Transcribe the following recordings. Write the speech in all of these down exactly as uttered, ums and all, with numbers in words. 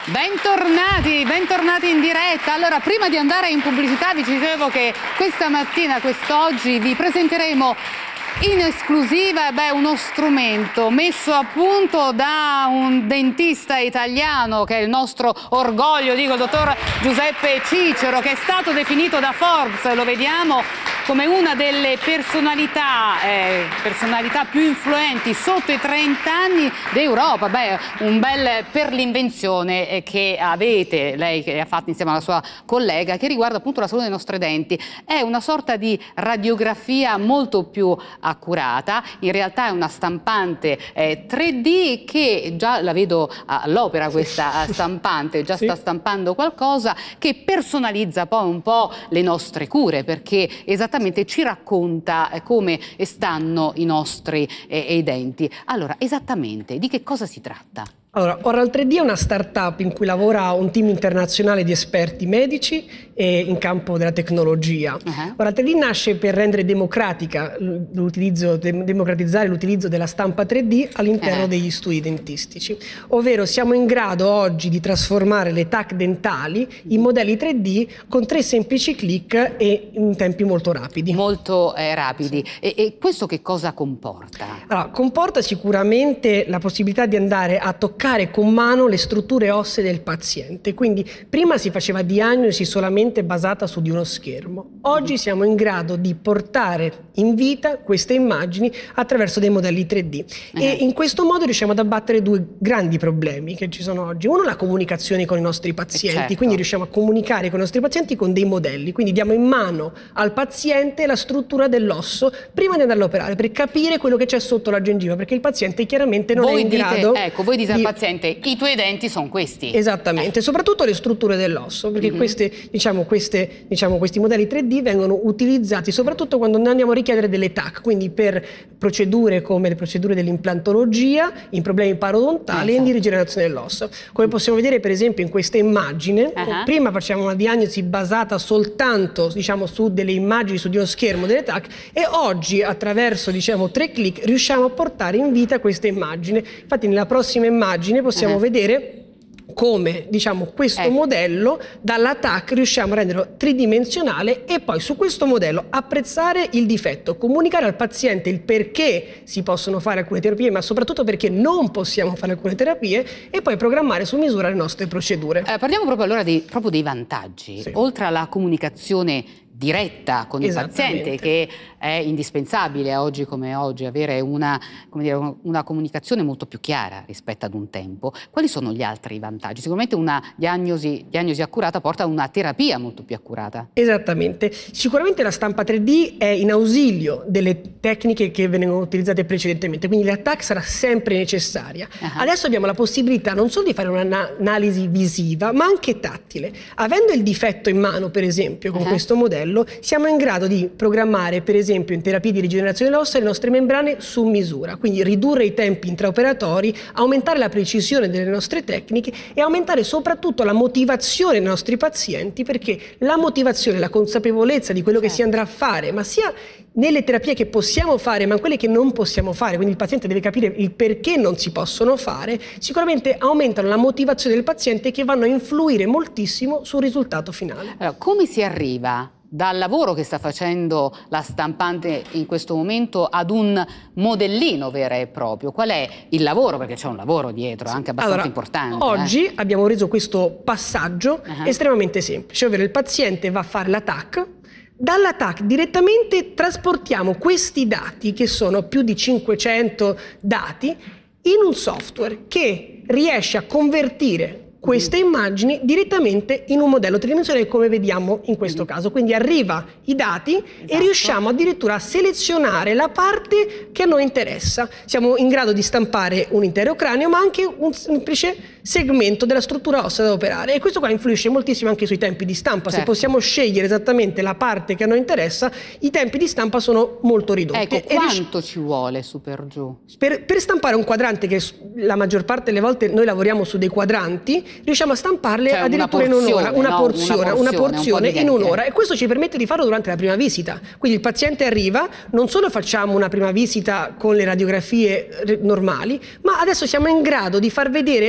Bentornati, bentornati in diretta. Allora, prima di andare in pubblicità vi dicevo che questa mattina, quest'oggi, vi presenteremo in esclusiva beh, uno strumento messo a punto da un dentista italiano che è il nostro orgoglio, dico il dottor Giuseppe Cicero, che è stato definito da Forbes, lo vediamo, come una delle personalità, eh, personalità più influenti sotto i trenta anni d'Europa. Beh, un bel per l'invenzione eh, che avete, lei che ha fatto insieme alla sua collega, che riguarda appunto la salute dei nostri denti. È una sorta di radiografia molto più accurata, in realtà è una stampante eh, tre D che già la vedo all'opera, questa stampante, già sta stampando qualcosa che personalizza poi un po' le nostre cure, perché esattamente ci racconta eh, come stanno i nostri eh, i denti. Allora, esattamente di che cosa si tratta? Allora, Oral tre D è una startup in cui lavora un team internazionale di esperti medici e in campo della tecnologia. Uh-huh. Oral tre D nasce per rendere democratica l'utilizzo, democratizzare l'utilizzo della stampa tre D all'interno uh-huh. degli studi dentistici. Ovvero siamo in grado oggi di trasformare le T A C dentali in modelli tre D con tre semplici clic e in tempi molto rapidi. Molto eh, rapidi. Sì. E, e questo che cosa comporta? Allora, comporta sicuramente la possibilità di andare a toccare con mano le strutture ossee del paziente. Quindi prima si faceva diagnosi solamente basata su di uno schermo. Oggi siamo in grado di portare in vita queste immagini attraverso dei modelli tre D. Uh-huh. E in questo modo riusciamo ad abbattere due grandi problemi che ci sono oggi. Uno, la comunicazione con i nostri pazienti, certo. Quindi riusciamo a comunicare con i nostri pazienti con dei modelli. Quindi diamo in mano al paziente la struttura dell'osso prima di andarlo a operare, per capire quello che c'è sotto la gengiva, perché il paziente chiaramente non voi è in dite, grado ecco, voi dite di... al paziente, i tuoi denti sono questi. Esattamente, eh. soprattutto le strutture dell'osso, perché mm-hmm. queste, diciamo, queste, diciamo, questi modelli tre D vengono utilizzati soprattutto quando noi andiamo a richiedere delle T A C, quindi per procedure come le procedure dell'implantologia, in problemi parodontali esatto. e in rigenerazione dell'osso. Come possiamo vedere per esempio in questa immagine, uh-huh. prima facciamo una diagnosi basata soltanto diciamo, su delle immagini, su di uno schermo delle T A C, e oggi attraverso diciamo, tre clic riusciamo a portare in vita questa immagine. Infatti nella prossima immagine possiamo uh-huh. vedere come diciamo, questo eh. modello dalla T A C riusciamo a renderlo tridimensionale e poi su questo modello apprezzare il difetto, comunicare al paziente il perché si possono fare alcune terapie, ma soprattutto perché non possiamo fare alcune terapie, e poi programmare su misura le nostre procedure. Eh, parliamo proprio allora dei, proprio dei vantaggi, sì. Oltre alla comunicazione diretta con il paziente, che è indispensabile oggi come oggi, avere una, come dire, una comunicazione molto più chiara rispetto ad un tempo. Quali sono gli altri vantaggi? Sicuramente una diagnosi, diagnosi accurata porta a una terapia molto più accurata. Esattamente. Sicuramente la stampa tre D è in ausilio delle tecniche che venivano utilizzate precedentemente, quindi la T A C sarà sempre necessaria. Uh-huh. Adesso abbiamo la possibilità non solo di fare un'analisi visiva, ma anche tattile. Avendo il difetto in mano, per esempio, con uh-huh. questo modello, siamo in grado di programmare, per esempio, in terapia di rigenerazione dell'ossa, le nostre membrane su misura, quindi ridurre i tempi intraoperatori, aumentare la precisione delle nostre tecniche e aumentare soprattutto la motivazione dei nostri pazienti, perché la motivazione, la consapevolezza di quello certo. che si andrà a fare, ma sia nelle terapie che possiamo fare, ma quelle che non possiamo fare, quindi il paziente deve capire il perché non si possono fare, sicuramente aumentano la motivazione del paziente, che vanno a influire moltissimo sul risultato finale. Allora, come si arriva dal lavoro che sta facendo la stampante in questo momento ad un modellino vero e proprio? Qual è il lavoro? Perché c'è un lavoro dietro, anche abbastanza allora, importante. Oggi eh? abbiamo reso questo passaggio uh-huh. estremamente semplice, ovvero il paziente va a fare la T A C, dalla T A C direttamente trasportiamo questi dati, che sono più di cinquecento dati, in un software che riesce a convertire queste immagini direttamente in un modello tridimensionale, come vediamo in questo caso. Quindi arriva i dati esatto. e riusciamo addirittura a selezionare la parte che a noi interessa. Siamo in grado di stampare un intero cranio, ma anche un semplice segmento della struttura ossea da operare, e questo qua influisce moltissimo anche sui tempi di stampa. Certo. Se possiamo scegliere esattamente la parte che a noi interessa, i tempi di stampa sono molto ridotti. Ecco, e quanto ci vuole su per giù? Per, per stampare un quadrante, che la maggior parte delle volte noi lavoriamo su dei quadranti, riusciamo a stamparle cioè addirittura in un'ora, una, no? porzione, una porzione, una porzione un in un'ora, e questo ci permette di farlo durante la prima visita. Quindi il paziente arriva, non solo facciamo una prima visita con le radiografie normali, ma adesso siamo in grado di far vedere quello che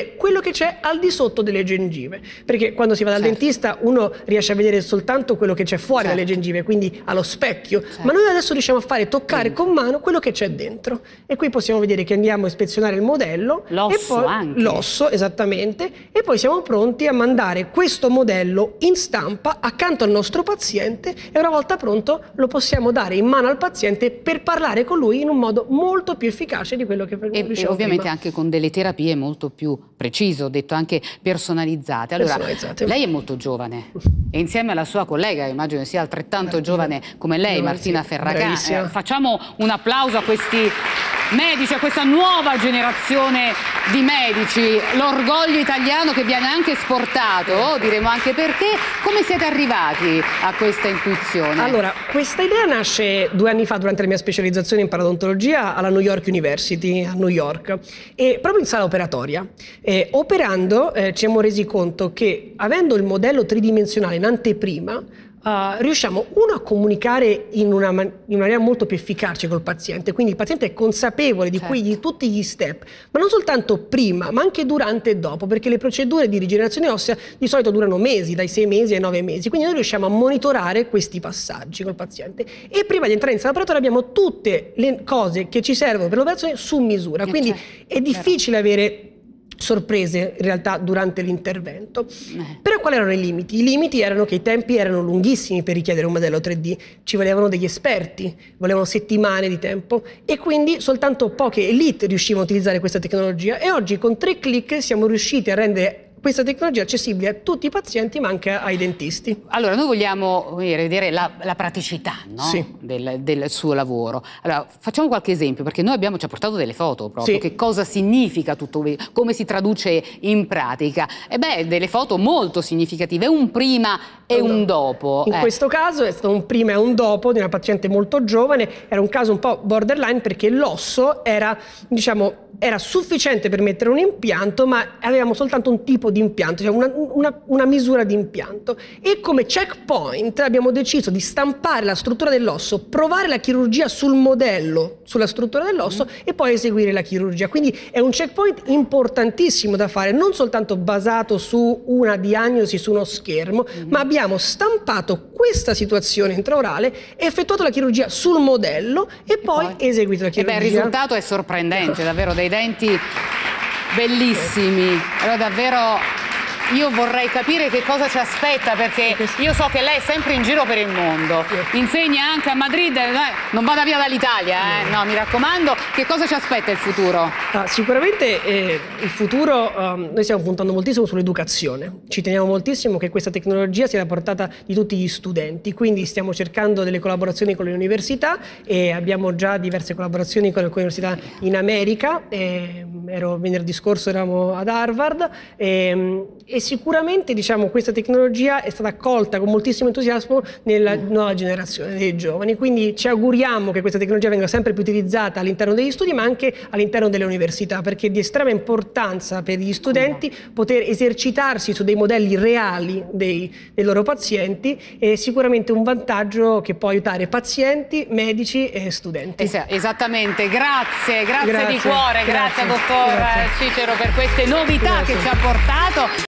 che c'è al di sotto delle gengive, perché quando si va dal certo. dentista uno riesce a vedere soltanto quello che c'è fuori certo. dalle gengive, quindi allo specchio, certo. ma noi adesso riusciamo a fare toccare dentro. con mano quello che c'è dentro, e qui possiamo vedere che andiamo a ispezionare il modello, l'osso e poi anche. l'osso, esattamente, e poi siamo pronti a mandare questo modello in stampa accanto al nostro paziente, e una volta pronto lo possiamo dare in mano al paziente per parlare con lui in un modo molto più efficace di quello che e, e ovviamente prima. anche con delle terapie molto più precise, ho detto anche personalizzate. Allora, personalizzate. Lei è molto giovane e insieme alla sua collega, immagino sia altrettanto Martina. giovane come lei, Martina Sì, Ferragà, eh, facciamo un applauso a questi medici, a questa nuova generazione di medici, l'orgoglio italiano che viene anche esportato, diremo anche perché. Come siete arrivati a questa intuizione? Allora, questa idea nasce due anni fa durante la mia specializzazione in parodontologia alla New York University, a New York, e proprio in sala operatoria. Eh, operando eh, ci siamo resi conto che, avendo il modello tridimensionale in anteprima, Uh, riusciamo uno a comunicare in una, man in una maniera molto più efficace col paziente, quindi il paziente è consapevole di, certo. cui, di tutti gli step, ma non soltanto prima, ma anche durante e dopo, perché le procedure di rigenerazione ossea di solito durano mesi, dai sei mesi ai nove mesi, quindi noi riusciamo a monitorare questi passaggi col paziente, e prima di entrare in sala operatoria abbiamo tutte le cose che ci servono per l'operazione su misura, quindi certo. è difficile avere sorprese in realtà durante l'intervento. Eh. Però quali erano i limiti? I limiti erano che i tempi erano lunghissimi per richiedere un modello tre D, ci volevano degli esperti, volevano settimane di tempo, e quindi soltanto poche elite riuscivano a utilizzare questa tecnologia, e oggi con tre clic siamo riusciti a rendere questa tecnologia accessibile a tutti i pazienti, ma anche ai dentisti. Allora, noi vogliamo vedere la, la praticità, no? Sì. del, del suo lavoro. Allora, facciamo qualche esempio, perché noi abbiamo, ci ha portato delle foto proprio, Sì. che cosa significa tutto, come si traduce in pratica. E beh, delle foto molto significative, un prima e un dopo. In eh. questo caso è stato un prima e un dopo di una paziente molto giovane, era un caso un po' borderline perché l'osso era, diciamo, era sufficiente per mettere un impianto, ma avevamo soltanto un tipo di impianto, cioè una, una, una misura di impianto, e come checkpoint abbiamo deciso di stampare la struttura dell'osso, provare la chirurgia sul modello, sulla struttura dell'osso, mm. e poi eseguire la chirurgia. Quindi è un checkpoint importantissimo da fare, non soltanto basato su una diagnosi su uno schermo, mm. ma abbiamo stampato questa situazione intraorale, effettuato la chirurgia sul modello e, e poi, poi eseguito la chirurgia. E beh, il risultato è sorprendente, davvero, dei denti bellissimi. Allora, davvero io vorrei capire che cosa ci aspetta, perché io so che lei è sempre in giro per il mondo, insegna anche a Madrid, non vada via dall'Italia, eh? No, mi raccomando. Che cosa ci aspetta il futuro? Ah, sicuramente eh, il futuro, um, noi stiamo puntando moltissimo sull'educazione, ci teniamo moltissimo che questa tecnologia sia alla portata di tutti gli studenti, quindi stiamo cercando delle collaborazioni con le università, e abbiamo già diverse collaborazioni con alcune università in America. Eh, ero, venerdì scorso eravamo ad Harvard, e, e sicuramente, diciamo, questa tecnologia è stata accolta con moltissimo entusiasmo nella nuova generazione dei giovani, quindi ci auguriamo che questa tecnologia venga sempre più utilizzata all'interno degli studi, ma anche all'interno delle università, perché è di estrema importanza per gli studenti poter esercitarsi su dei modelli reali dei, dei loro pazienti, è sicuramente un vantaggio che può aiutare pazienti, medici e studenti. Es esattamente, grazie, grazie, grazie di cuore, grazie, grazie dottor grazie. Cicero per queste novità grazie. che ci ha portato.